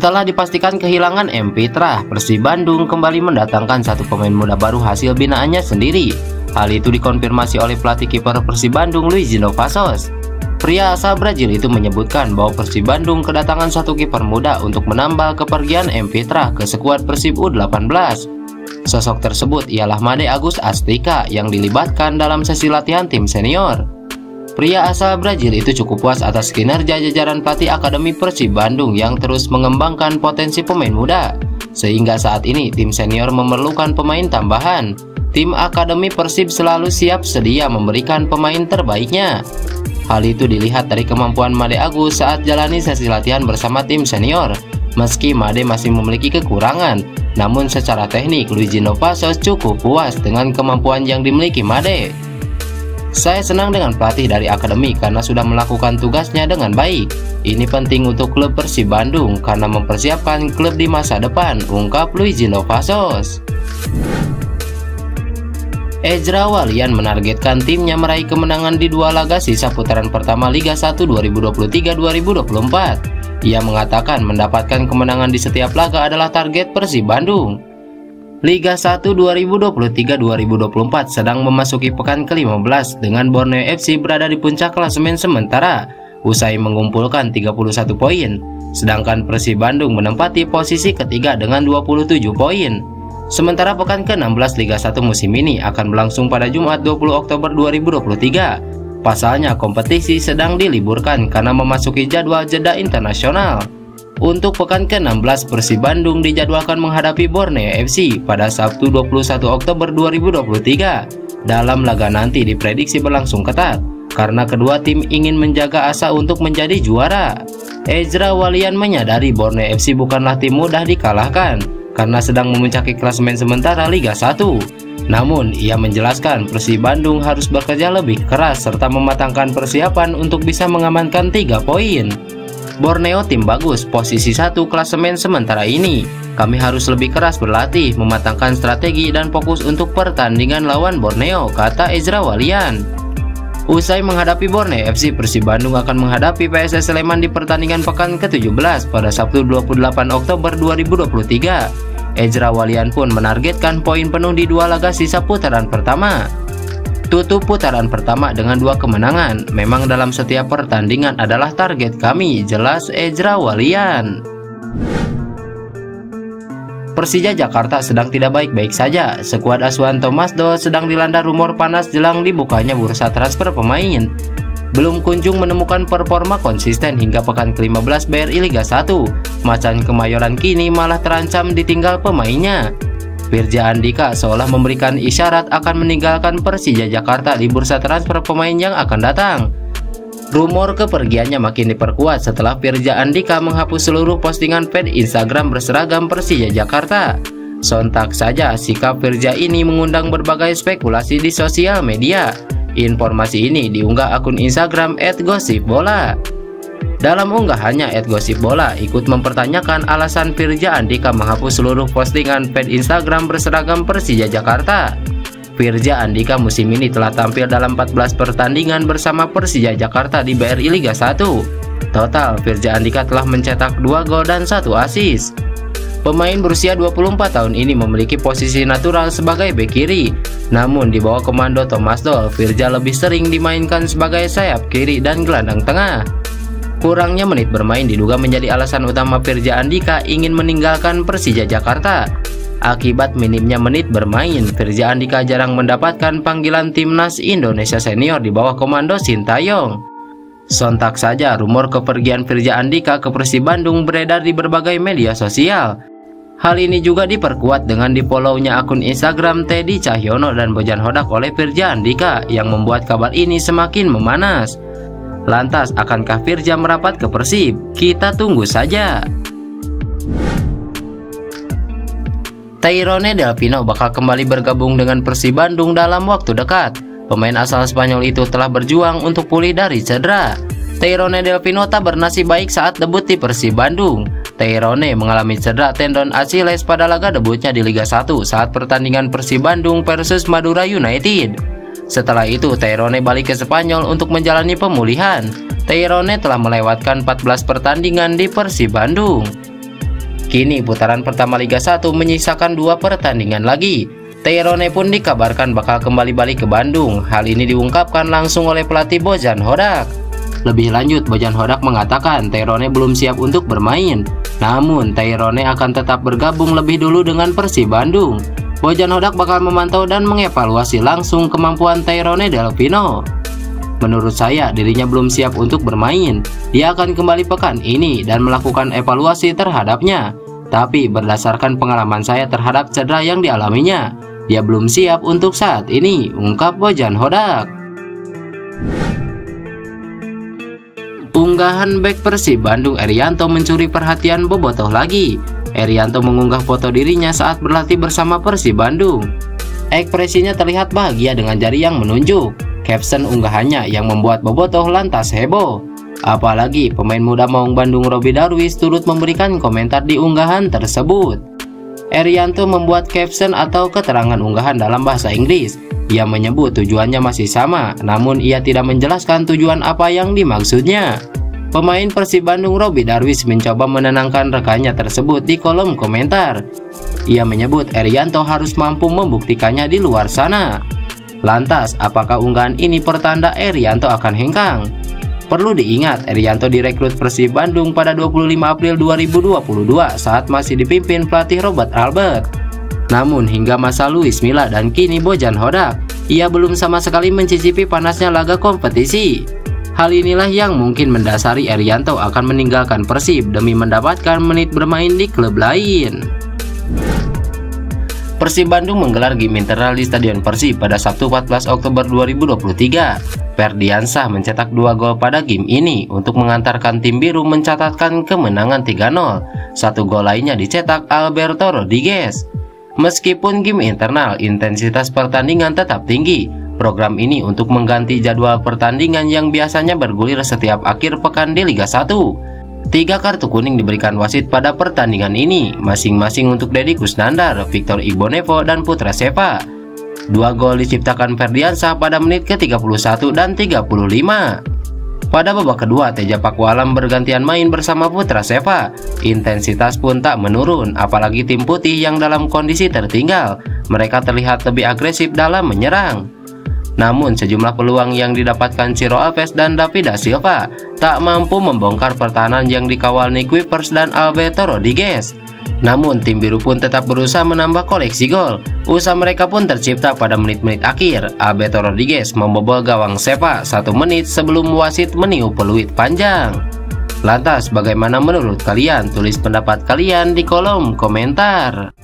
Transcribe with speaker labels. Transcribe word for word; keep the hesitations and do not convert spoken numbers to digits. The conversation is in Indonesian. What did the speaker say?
Speaker 1: Setelah dipastikan kehilangan M Fitra, Persib Bandung kembali mendatangkan satu pemain muda baru hasil binaannya sendiri. Hal itu dikonfirmasi oleh pelatih kiper Persib Bandung, Luizino Vassos. Pria asal Brazil itu menyebutkan bahwa Persib Bandung kedatangan satu kiper muda untuk menambal kepergian M Fitra ke skuad Persib U delapan belas. Sosok tersebut ialah Made Agus Astika yang dilibatkan dalam sesi latihan tim senior. Pria asal Brazil itu cukup puas atas kinerja jajaran pelatih Akademi Persib Bandung yang terus mengembangkan potensi pemain muda. Sehingga saat ini tim senior memerlukan pemain tambahan. Tim Akademi Persib selalu siap sedia memberikan pemain terbaiknya. Hal itu dilihat dari kemampuan Made Agus saat jalani sesi latihan bersama tim senior. Meski Made masih memiliki kekurangan, namun secara teknik Luizino Vassos cukup puas dengan kemampuan yang dimiliki Made. Saya senang dengan pelatih dari akademi karena sudah melakukan tugasnya dengan baik. Ini penting untuk klub Persib Bandung karena mempersiapkan klub di masa depan, ungkap Luizino Vassos. Ezra Walian menargetkan timnya meraih kemenangan di dua laga sisa putaran pertama Liga satu dua ribu dua puluh tiga dua ribu dua puluh empat. Ia mengatakan mendapatkan kemenangan di setiap laga adalah target Persib Bandung. Liga satu dua ribu dua puluh tiga dua ribu dua puluh empat sedang memasuki pekan ke lima belas dengan Borneo F C berada di puncak klasemen sementara usai mengumpulkan tiga puluh satu poin, sedangkan Persib Bandung menempati posisi ketiga dengan dua puluh tujuh poin. Sementara pekan ke enam belas Liga satu musim ini akan berlangsung pada Jumat dua puluh Oktober dua ribu dua puluh tiga. Pasalnya kompetisi sedang diliburkan karena memasuki jadwal jeda internasional. Untuk pekan ke enam belas Persib Bandung dijadwalkan menghadapi Borneo F C pada Sabtu dua puluh satu Oktober dua ribu dua puluh tiga. Dalam laga nanti diprediksi berlangsung ketat karena kedua tim ingin menjaga asa untuk menjadi juara. Ezra Walian menyadari Borneo F C bukanlah tim mudah dikalahkan karena sedang memuncaki klasemen sementara Liga satu. Namun ia menjelaskan Persib Bandung harus bekerja lebih keras serta mematangkan persiapan untuk bisa mengamankan tiga poin. Borneo tim bagus, posisi satu klasemen sementara ini. Kami harus lebih keras berlatih, mematangkan strategi dan fokus untuk pertandingan lawan Borneo, kata Ezra Walian. Usai menghadapi Borneo F C, Persib Bandung akan menghadapi P S S Sleman di pertandingan pekan ke tujuh belas pada Sabtu dua puluh delapan Oktober dua ribu dua puluh tiga. Ezra Walian pun menargetkan poin penuh di dua laga sisa putaran pertama. Tutup putaran pertama dengan dua kemenangan. Memang dalam setiap pertandingan adalah target kami, jelas Ezra Walian. Persija Jakarta sedang tidak baik-baik saja. Skuad asuhan Thomas Doll sedang dilanda rumor panas jelang dibukanya bursa transfer pemain. Belum kunjung menemukan performa konsisten hingga pekan ke lima belas B R I Liga satu. Macan Kemayoran kini malah terancam ditinggal pemainnya. Firja Andika seolah memberikan isyarat akan meninggalkan Persija Jakarta di bursa transfer pemain yang akan datang. Rumor kepergiannya makin diperkuat setelah Firja Andika menghapus seluruh postingan feed Instagram berseragam Persija Jakarta. Sontak saja sikap Firja ini mengundang berbagai spekulasi di sosial media. Informasi ini diunggah akun Instagram et gosip bola. Dalam unggahannya, et gosip bola ikut mempertanyakan alasan Firja Andika menghapus seluruh postingan feed Instagram berseragam Persija Jakarta. Firja Andika musim ini telah tampil dalam empat belas pertandingan bersama Persija Jakarta di B R I Liga satu. Total, Firja Andika telah mencetak dua gol dan satu assist. Pemain berusia dua puluh empat tahun ini memiliki posisi natural sebagai bek kiri. Namun di bawah komando Thomas Doll, Firja lebih sering dimainkan sebagai sayap kiri dan gelandang tengah. Kurangnya menit bermain diduga menjadi alasan utama Firja Andika ingin meninggalkan Persija Jakarta. Akibat minimnya menit bermain, Firja Andika jarang mendapatkan panggilan timnas Indonesia senior di bawah komando Sintayong. Sontak saja rumor kepergian Firja Andika ke Persib Bandung beredar di berbagai media sosial. Hal ini juga diperkuat dengan di-follow-nya akun Instagram Teddy Cahyono dan Bojan Hodak oleh Firja Andika yang membuat kabar ini semakin memanas. Lantas, akankah Firja merapat ke Persib? Kita tunggu saja. Tyrone Delpino bakal kembali bergabung dengan Persib Bandung dalam waktu dekat. Pemain asal Spanyol itu telah berjuang untuk pulih dari cedera. Tyrone Delpino tak bernasib baik saat debut di Persib Bandung. Tyrone mengalami cedera tendon Achilles pada laga debutnya di Liga satu saat pertandingan Persib Bandung versus Madura United. Setelah itu, Tyrone balik ke Spanyol untuk menjalani pemulihan. Tyrone telah melewatkan empat belas pertandingan di Persib Bandung. Kini putaran pertama Liga satu menyisakan dua pertandingan lagi. Tairone pun dikabarkan bakal kembali balik ke Bandung. Hal ini diungkapkan langsung oleh pelatih Bojan Hodak. Lebih lanjut, Bojan Hodak mengatakan Tairone belum siap untuk bermain. Namun, Tairone akan tetap bergabung lebih dulu dengan Persib Bandung. Bojan Hodak bakal memantau dan mengevaluasi langsung kemampuan Tairone Delvino. Menurut saya, dirinya belum siap untuk bermain. Dia akan kembali pekan ini dan melakukan evaluasi terhadapnya. Tapi berdasarkan pengalaman saya terhadap cedera yang dialaminya, dia belum siap untuk saat ini, ungkap Bojan Hodak. Unggahan bek Persib Bandung Erianto mencuri perhatian bobotoh lagi. Erianto mengunggah foto dirinya saat berlatih bersama Persib Bandung. Ekspresinya terlihat bahagia dengan jari yang menunjuk. Caption unggahannya yang membuat bobotoh lantas heboh. Apalagi pemain muda Maung Bandung Robby Darwis turut memberikan komentar di unggahan tersebut. Erianto membuat caption atau keterangan unggahan dalam bahasa Inggris. Ia menyebut tujuannya masih sama, namun ia tidak menjelaskan tujuan apa yang dimaksudnya. Pemain Persib Bandung Robby Darwis mencoba menenangkan rekannya tersebut di kolom komentar. Ia menyebut Erianto harus mampu membuktikannya di luar sana. Lantas, apakah unggahan ini pertanda Erianto akan hengkang? Perlu diingat, Erianto direkrut Persib Bandung pada dua puluh lima April dua ribu dua puluh dua saat masih dipimpin pelatih Robert Albert. Namun hingga masa Luis Milla dan kini Bojan Hodak, ia belum sama sekali mencicipi panasnya laga kompetisi. Hal inilah yang mungkin mendasari Erianto akan meninggalkan Persib demi mendapatkan menit bermain di klub lain. Persib Bandung menggelar game internal di Stadion Persib pada Sabtu empat belas Oktober dua ribu dua puluh tiga. Ferdiansyah mencetak dua gol pada game ini untuk mengantarkan tim biru mencatatkan kemenangan tiga nol. Satu gol lainnya dicetak Alberto Rodriguez. Meskipun game internal, intensitas pertandingan tetap tinggi. Program ini untuk mengganti jadwal pertandingan yang biasanya bergulir setiap akhir pekan di Liga satu. Tiga kartu kuning diberikan wasit pada pertandingan ini, masing-masing untuk Deddy Kusnandar, Victor Igbonevo, dan Putra Seva. Dua gol diciptakan Ferdiansyah pada menit ke tiga puluh satu dan tiga puluh lima. Pada babak kedua, Teja Pakualam bergantian main bersama Putra Seva. Intensitas pun tak menurun, apalagi tim putih yang dalam kondisi tertinggal. Mereka terlihat lebih agresif dalam menyerang. Namun sejumlah peluang yang didapatkan Ciro Alves dan David da Silva tak mampu membongkar pertahanan yang dikawal Nick Wipers dan Alberto Rodriguez. Namun tim biru pun tetap berusaha menambah koleksi gol. Usaha mereka pun tercipta pada menit-menit akhir. Alberto Rodriguez membobol gawang Seva satu menit sebelum wasit meniup peluit panjang. Lantas bagaimana menurut kalian? Tulis pendapat kalian di kolom komentar.